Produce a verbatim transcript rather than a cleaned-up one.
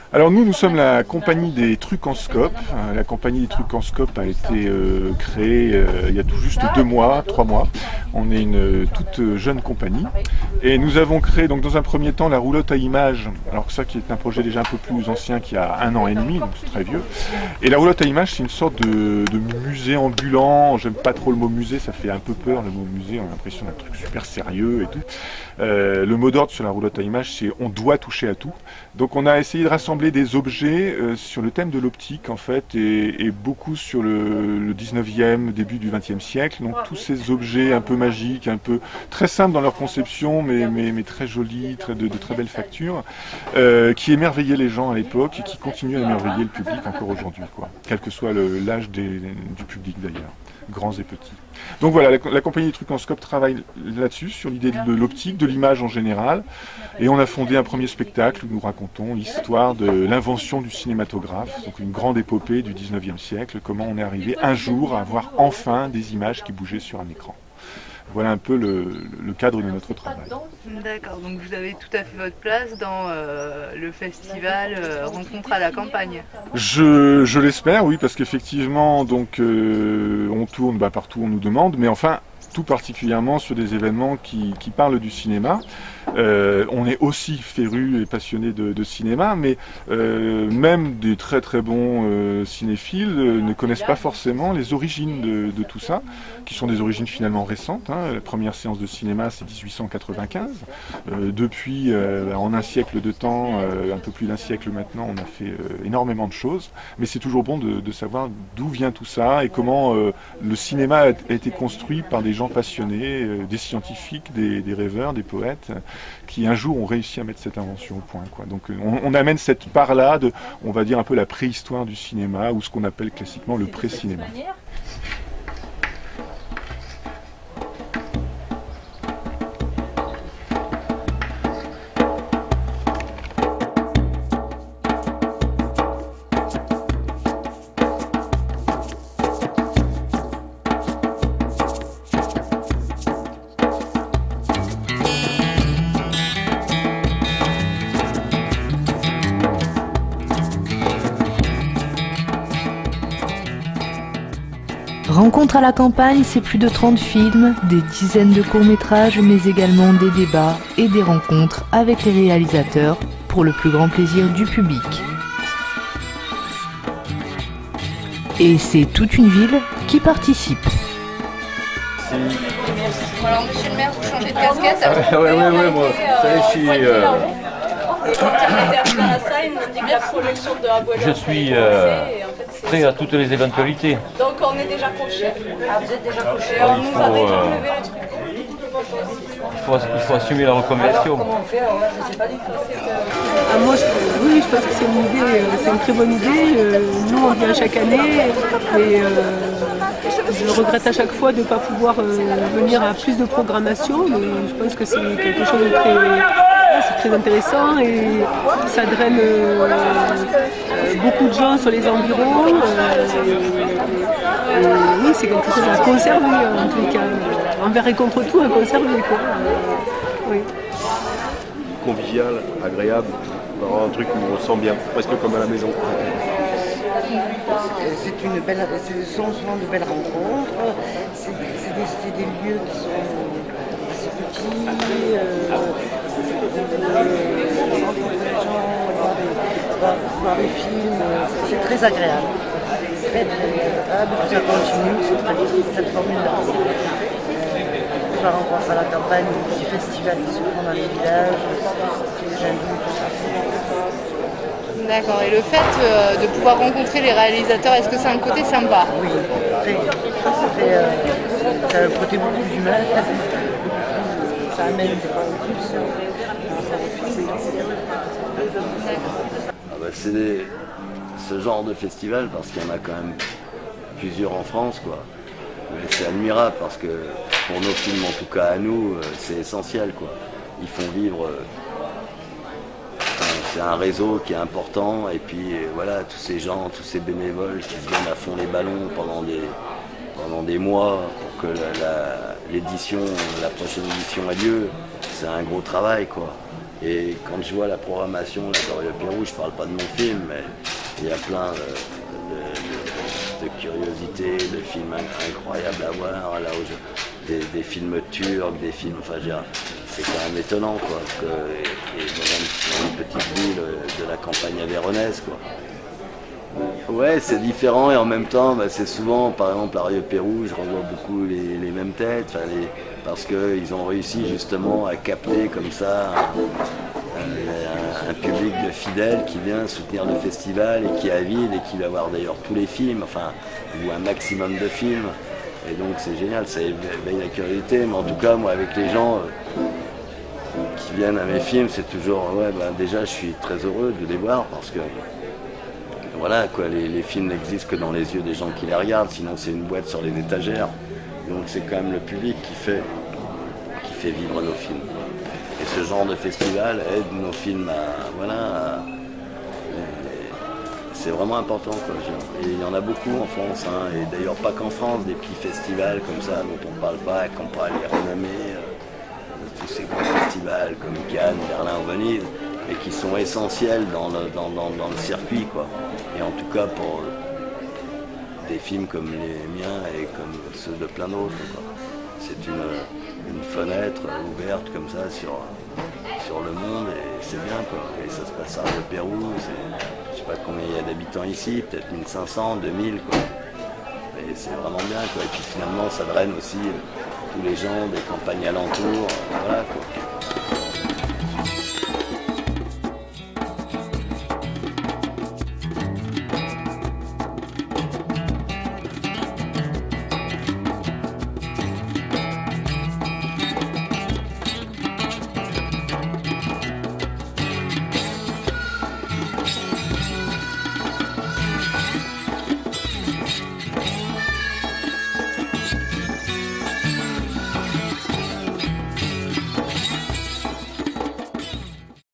Alors nous, nous sommes la compagnie des trucs en scope. La compagnie des trucs en scope a été euh, créée euh, il y a tout juste deux mois, trois mois. On est une euh, toute jeune compagnie. Et nous avons créé donc dans un premier temps la roulotte à images. Alors que ça qui est un projet déjà un peu plus ancien, qui a un an et demi, donc c'est très vieux. Et la roulotte à images, c'est une sorte de, de musée ambulant. J'aime pas trop le mot musée, ça fait un peu peur le mot musée. On a l'impression d'un truc super sérieux et tout. Euh, le mot d'ordre sur la roulotte à images, c'est on doit toucher à tout. Donc on a essayé de rassembler des objets euh, sur le thème de l'optique en fait et, et beaucoup sur le, le dix-neuvième, début du vingtième siècle. Donc tous ces objets un peu magiques, un peu très simples dans leur conception mais, mais, mais très jolis, très, de, de très belles factures, euh, qui émerveillaient les gens à l'époque et qui continuent à émerveiller le public encore aujourd'hui, quoi, quel que soit l'âge du public d'ailleurs, grands et petits. Donc voilà, la, la compagnie des trucs en scope travaille là-dessus, sur l'idée de l'optique, de l'image en général. Et on a fondé un premier spectacle où nous racontons l'histoire de l'invention du cinématographe, donc une grande épopée du dix-neuvième siècle, comment on est arrivé un jour à avoir enfin des images qui bougeaient sur un écran. Voilà un peu le, le cadre de notre travail. D'accord, donc vous avez tout à fait votre place dans euh, le festival euh, Rencontre à la campagne. Je, je l'espère, oui, parce qu'effectivement, donc euh, on tourne bah, partout où on nous demande, mais enfin, tout particulièrement sur des événements qui, qui parlent du cinéma. Euh, on est aussi férus et passionnés de, de cinéma, mais euh, même des très très bons euh, cinéphiles euh, ne connaissent pas forcément les origines de, de tout ça, qui sont des origines finalement récentes. Hein. La première séance de cinéma, c'est mille huit cent quatre-vingt-quinze. Euh, depuis, euh, en un siècle de temps, euh, un peu plus d'un siècle maintenant, on a fait euh, énormément de choses, mais c'est toujours bon de, de savoir d'où vient tout ça et comment euh, le cinéma a, a été construit par des gens passionnés, euh, des scientifiques, des, des rêveurs, des poètes, qui un jour ont réussi à mettre cette invention au point, quoi. Donc on, on amène cette part-là de, on va dire un peu la préhistoire du cinéma, ou ce qu'on appelle classiquement le pré-cinéma. Rencontre à la campagne, c'est plus de trente films, des dizaines de courts-métrages, mais également des débats et des rencontres avec les réalisateurs pour le plus grand plaisir du public. Et c'est toute une ville qui participe. Alors monsieur le maire, vous changez de casquette. Oui, oui, oui, moi, ça y est, je suis... Euh... Je suis euh, prêt à toutes les éventualités. Donc on est déjà coché. Ah, vous êtes déjà coché. Alors, il, faut, euh, il, faut, il faut assumer la reconversion. Comment on fait? Alors là, je ne sais pas du tout. Ah, moi, je, oui, je pense que c'est une idée, c'est une très bonne idée. Euh, nous, on vient chaque année, et euh, je regrette à chaque fois de ne pas pouvoir euh, venir à plus de programmation, mais je pense que c'est quelque chose de très, c'est très intéressant et ça draine euh, euh, beaucoup de gens sur les environs. Euh, et, et, oui, c'est quelque chose à conserver, en tous les cas, envers et contre tout, à conserver, quoi. Euh, oui. Convivial, agréable, vraiment un truc où on se sent bien, presque comme à la maison. C'est une belle, ce sont souvent de belles rencontres, c'est des, des lieux qui sont assez petits, euh, rencontrer les gens, voir des, voir, voir des films, c'est très agréable, très très agréable, ça continue, cette, cette formule-là. La rencontre à la campagne, des festivals qui se font dans les villages, j'invite tout ça. D'accord, et le fait euh, de pouvoir rencontrer les réalisateurs, est-ce que c'est un côté sympa? Oui, très, très, euh, ça a un côté beaucoup plus humain, ça amène des fois plus. Ah bah c'est ce genre de festival, parce qu'il y en a quand même plusieurs en France, quoi. Mais c'est admirable parce que pour nos films, en tout cas à nous, c'est essentiel, quoi. Ils font vivre. C'est un réseau qui est important, et puis voilà, tous ces gens, tous ces bénévoles qui viennent à fond les ballons pendant des, pendant des mois pour que l'édition, la, la, la prochaine édition ait lieu, c'est un gros travail, quoi. Et quand je vois la programmation de Rio Pérou, je parle pas de mon film, mais il y a plein de, de, de, de curiosités, de films incroyables à voir, là où je, des, des films turcs, des films, enfin c'est quand même étonnant quoi, que, et, et dans, une, dans une petite ville de la campagne avéronaise quoi. Ouais, c'est différent et en même temps, bah, c'est souvent, par exemple, à Rio Pérou, je revois beaucoup les, les mêmes têtes, les, parce qu'ils ont réussi justement à capter comme ça un, un, un public de fidèles qui vient soutenir le festival et qui est avide et qui va voir d'ailleurs tous les films, enfin, ou un maximum de films. Et donc c'est génial, ça éveille la curiosité, mais en tout cas, moi, avec les gens euh, qui viennent à mes films, c'est toujours, ouais, bah, déjà, je suis très heureux de les voir parce que voilà, quoi, les, les films n'existent que dans les yeux des gens qui les regardent, sinon c'est une boîte sur les étagères. Donc c'est quand même le public qui fait, qui fait vivre nos films. Et ce genre de festival aide nos films à... Voilà, c'est vraiment important quoi. Et il y en a beaucoup en France, hein, et d'ailleurs pas qu'en France, des petits festivals comme ça dont on ne parle pas, qu'on peut aller renommer, euh, tous ces grands festivals comme Cannes, Berlin ou Venise, et qui sont essentiels dans le, dans, dans, dans le circuit quoi. Et en tout cas pour des films comme les miens et comme ceux de plein d'autres. C'est une, une fenêtre ouverte comme ça sur, sur le monde et c'est bien quoi. Et ça se passe à Rio Pérou, je sais pas combien il y a d'habitants ici, peut-être mille cinq cents, deux mille quoi. Et c'est vraiment bien quoi. Et puis finalement ça draine aussi tous les gens des campagnes alentours, voilà quoi.